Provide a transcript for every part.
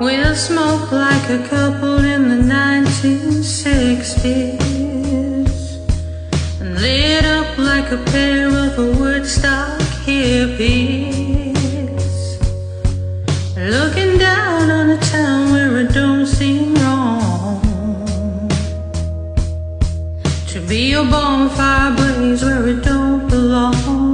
We'll smoke like a couple in the 1960s, and lit up like a pair of Woodstock hippies, looking down on a town where it don't seem wrong to be a bonfire blaze where it don't belong.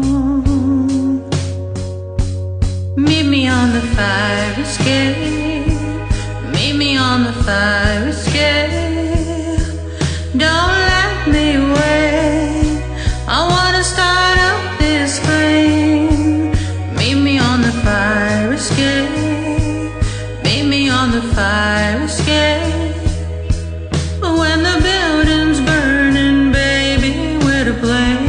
Meet me on the fire escape, meet me on the fire escape. Don't let me wait, I wanna start up this flame. Meet me on the fire escape, meet me on the fire escape. But when the building's burning, baby, we're to blame.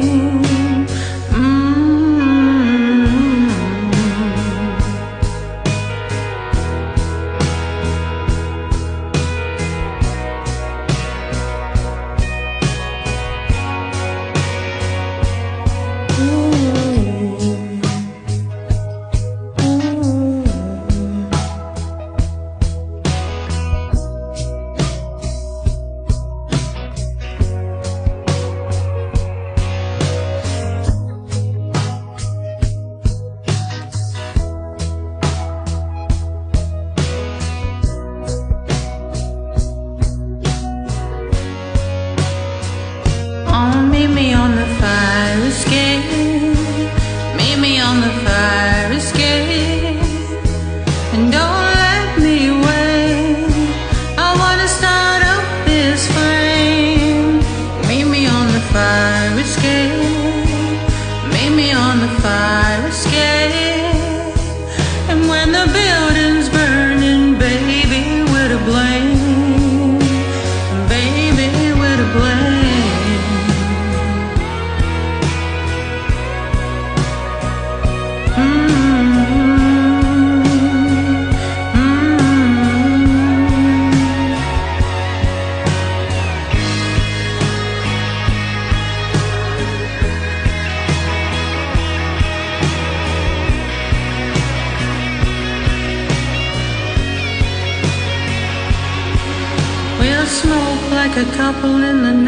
Meet me on the fire escape, meet me on the fire escape. And don't let me wait, I wanna start up this flame. Meet me on the fire escape, meet me on the fire escape. And when the building's burning, baby, we're to blame. Baby, we're to blame. We'll smoke like a couple in the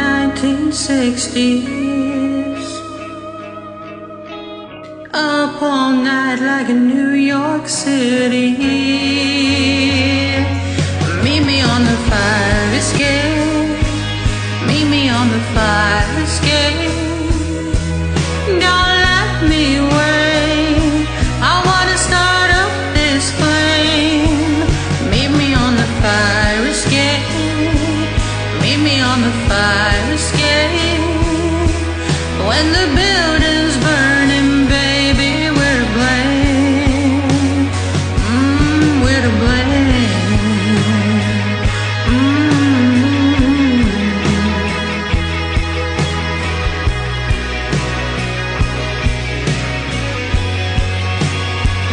1960s, up all night like in New York City. Meet me on the fire escape, meet me on the fire escape. Don't let me wait, I wanna start up this flame. Meet me on the fire escape, meet me on the fire escape. When the building's burning, baby, we're to blame. We're to blame.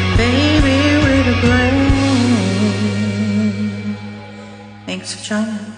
Baby, we're to blame. Thanks for joining.